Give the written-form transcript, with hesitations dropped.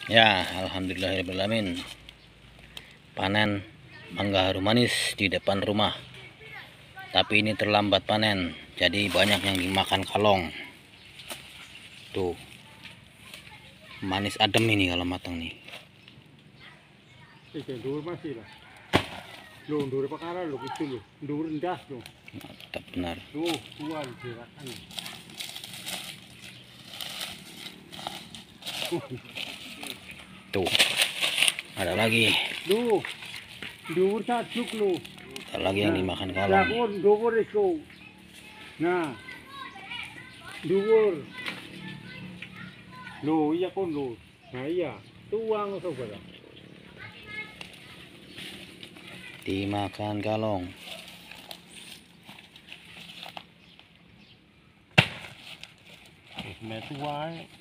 Ya, alhamdulillahirrahmanirrahim. Panen mangga harum manis di depan rumah. Tapi ini terlambat panen, jadi banyak yang dimakan kalong. Tuh. Manis adem ini kalau matang nih. Dur masih lah. Lo dur perkara lo itu lo. Dur rendah lo. Mantap benar. Tuh, tuan gerakan. Tuh. Ada lagi. Lo. Dur tajuk lo. Ada lagi yang dimakan kalong. Lakon dur itu. Nah. Dur. Lo iya kon lo. Nah iya. Tuang saudara. Dimakan kalong. Metu wae.